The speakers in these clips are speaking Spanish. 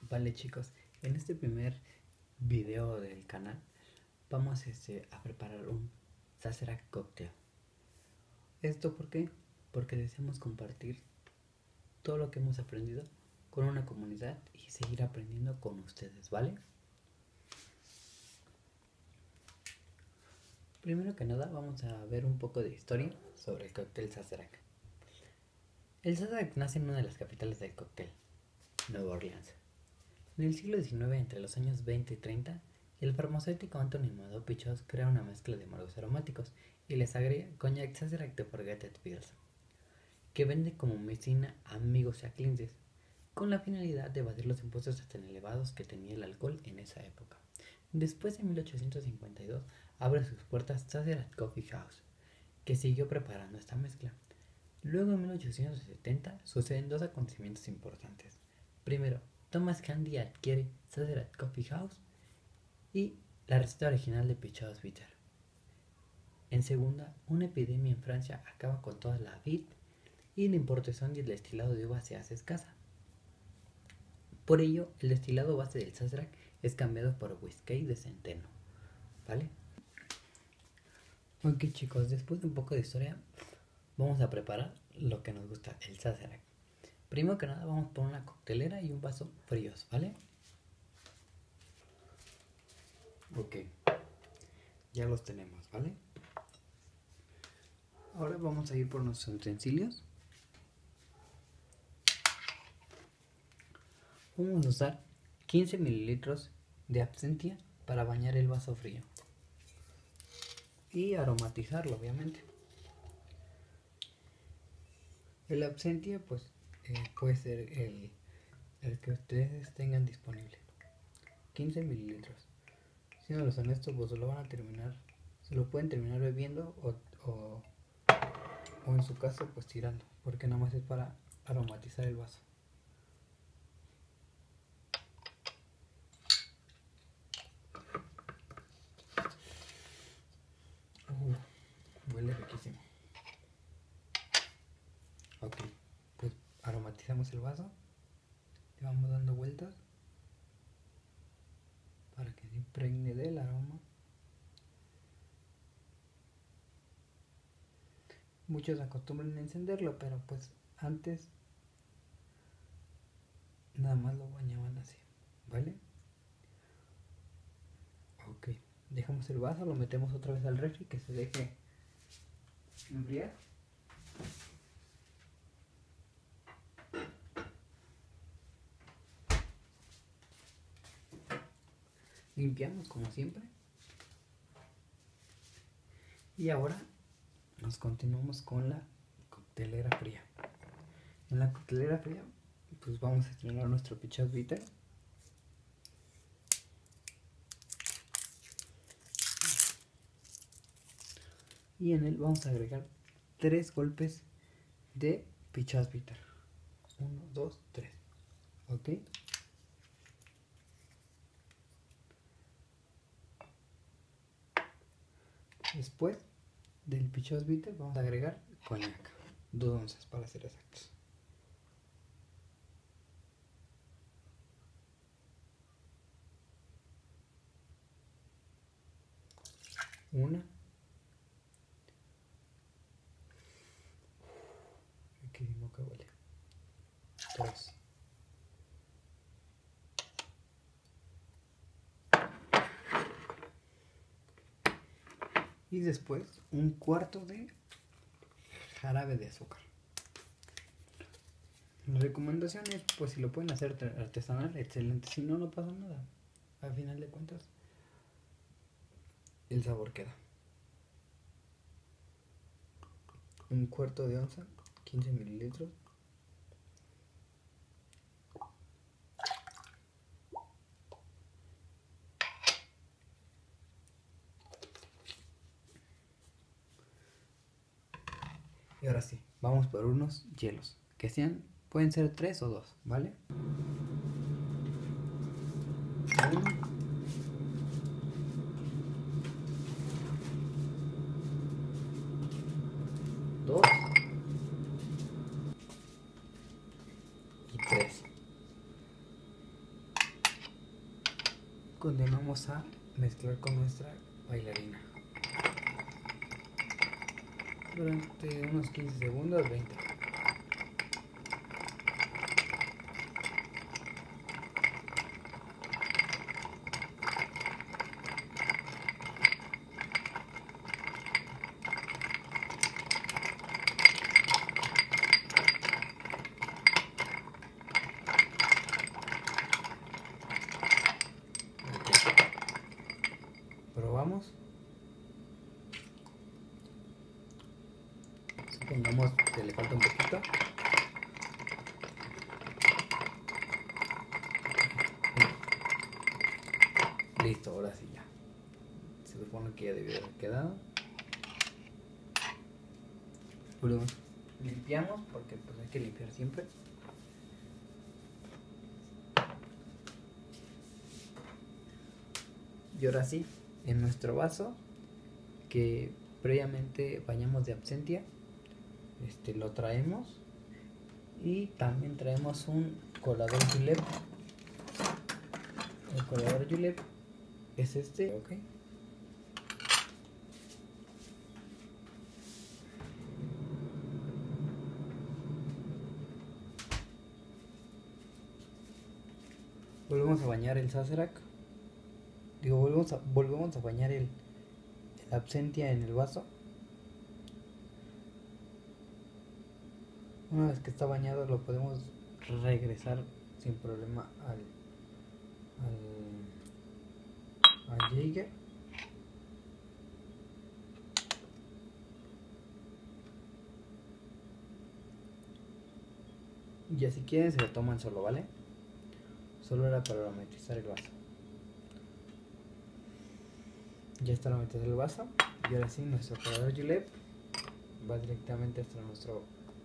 Vale chicos, en este primer video del canal vamos a preparar un Sazerac Cocktail. ¿Esto por qué? Porque deseamos compartir todo lo que hemos aprendido con una comunidad y seguir aprendiendo con ustedes, ¿vale? Primero que nada vamos a ver un poco de historia sobre el cóctel Sazerac. El Sazerac nace en una de las capitales del cóctel, Nueva Orleans. En el siglo XIX, entre los años 20 y 30, el farmacéutico Anthony Mado Pichos crea una mezcla de moros aromáticos y les agrega Cognac Sazerac de Forgotten Pills, que vende como medicina a amigos y a clientes, con la finalidad de evadir los impuestos tan elevados que tenía el alcohol en esa época. Después, en 1852, abre sus puertas Sazerac Coffee House, que siguió preparando esta mezcla. Luego, en 1870, suceden dos acontecimientos importantes. Primero, Thomas Candy adquiere Sazerac Coffee House y la receta original de Pichados Bitter. En segunda, una epidemia en Francia acaba con toda la vid y la importación y el destilado de uva se hace escasa. Por ello, el destilado base del Sazerac es cambiado por whisky de centeno, ¿vale? Ok chicos, después de un poco de historia, vamos a preparar lo que nos gusta, el Sazerac. Primero que nada vamos por una coctelera y un vaso fríos, ¿vale? Ok, ya los tenemos, ¿vale? Ahora vamos a ir por nuestros utensilios. Vamos a usar 15 mililitros de absentia para bañar el vaso frío y aromatizarlo, obviamente. El absentia pues puede ser el que ustedes tengan disponible. 15 mililitros. Siendo honestos, pues lo van a terminar, se lo pueden terminar bebiendo o en su caso pues tirando, porque nada más es para aromatizar el vaso. Huele riquísimo. Ok, pues aromatizamos el vaso, le vamos dando vueltas para que se impregne del aroma. Muchos acostumbran a encenderlo, pero pues antes nada más lo bañaban así, ¿vale? Ok, dejamos el vaso, lo metemos otra vez al refri que se deje enfriar. Limpiamos como siempre. Y ahora nos continuamos con la coctelera fría. En la coctelera fría pues vamos a estrenar nuestro Pichados Bitter. Y en él vamos a agregar 3 golpes de Pichados Bitter. 1, 2, 3. Ok. Después del Pichados Bitter vamos a agregar Cognac. 2 onzas para ser exactos. Una. Que mi boca huele. 3. Y después un cuarto de jarabe de azúcar. La recomendación es, pues si lo pueden hacer artesanal, excelente. Si no, no pasa nada. Al final de cuentas, el sabor queda. Un cuarto de onza, 15 mililitros. Y ahora sí, vamos por unos hielos, que sean, pueden ser 3 o 2, ¿vale? 1, 2 y 3. Continuamos a mezclar con nuestra bailarina durante unos 15 segundos, 20. Probamos. Supongamos que le falta un poquito. Listo, ahora sí ya. Se supone que ya debió haber quedado. Limpiamos porque pues hay que limpiar siempre. Y ahora sí, en nuestro vaso que previamente bañamos de absentia, lo traemos, y también traemos un colador Julep. El colador Julep es este, ok. Volvemos a bañar el Sazerac. Volvemos a bañar el absentia en el vaso. Una vez que está bañado lo podemos regresar sin problema al Jaeger. Y ya si quieren se lo toman solo, ¿vale? Solo era para aromatizar el vaso. Ya está aromatizado el vaso. Y ahora sí, nuestro colador Julep va directamente hasta nuestro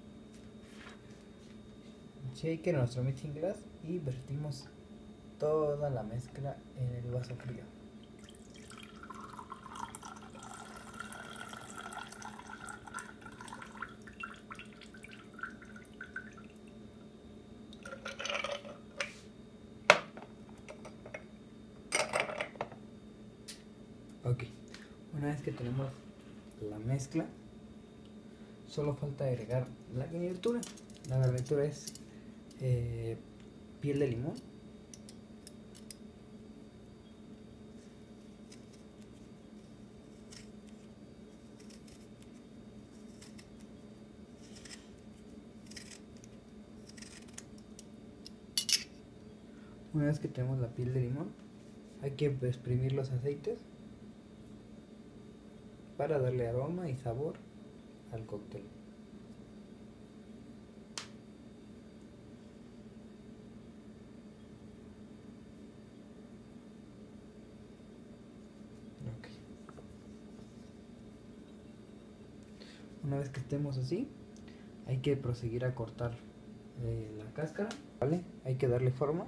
shaker, nuestro mixing glass, y vertimos toda la mezcla en el vaso frío. Ok, una vez que tenemos la mezcla, solo falta agregar la garnitura. La garnitura es piel de limón, una vez que tenemos la piel de limón, hay que exprimir los aceites para darle aroma y sabor al cóctel. Okay. Una vez que estemos así, hay que proseguir a cortar la cáscara, ¿vale? Hay que darle forma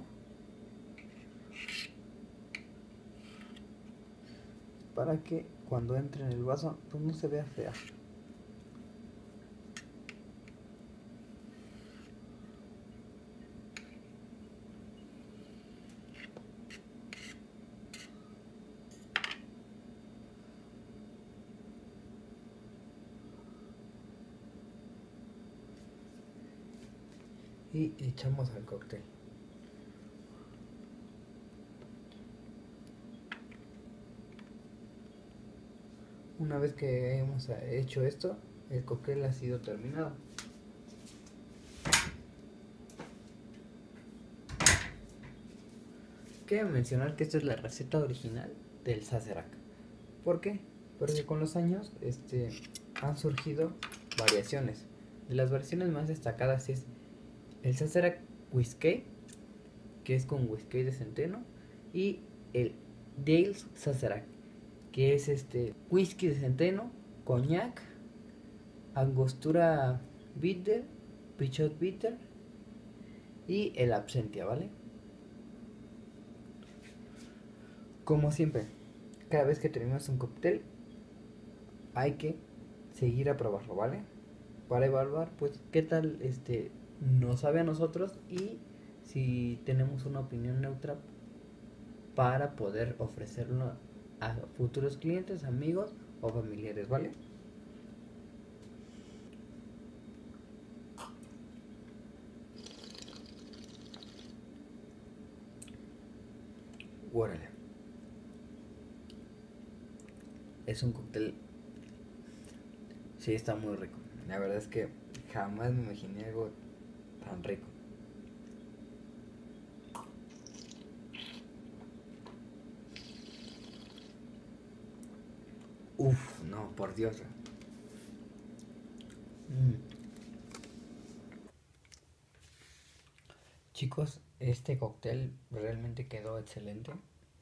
para que cuando entre en el vaso pues no se vea fea. Y echamos al cóctel. Una vez que hemos hecho esto, el cóctel ha sido terminado. Quiero mencionar que esta es la receta original del Sazerac. ¿Por qué? Porque con los años han surgido variaciones. De las variaciones más destacadas es el Sazerac Whisky, que es con whisky de centeno, y el Dale's Sazerac, que es whisky de centeno, coñac, angostura bitter, pichot bitter y el absentia, ¿vale? Como siempre, cada vez que terminamos un cóctel hay que seguir a probarlo, ¿vale? Para evaluar pues qué tal nos sabe a nosotros, y si tenemos una opinión neutra para poder ofrecerlo a futuros clientes, amigos o familiares, ¿vale? Órale. Es un cóctel. Sí, está muy rico. La verdad es que jamás me imaginé algo tan rico. Uf, no, por Dios. Mm. Chicos, este cóctel realmente quedó excelente.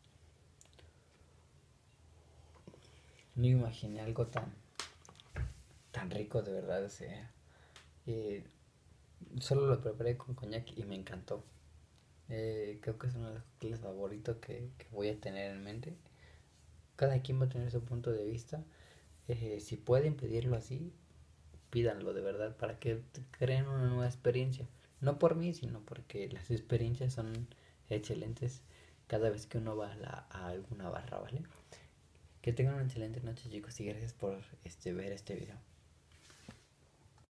No imaginé algo tan rico de verdad. O sea, eh, solo lo preparé con coñac y me encantó. Creo que es uno de los cócteles favoritos que voy a tener en mente. Cada quien va a tener su punto de vista. Si pueden pedirlo así, pídanlo de verdad para que creen una nueva experiencia. No por mí, sino porque las experiencias son excelentes cada vez que uno va a alguna barra, ¿vale? Que tengan una excelente noche, chicos, y gracias por ver este video.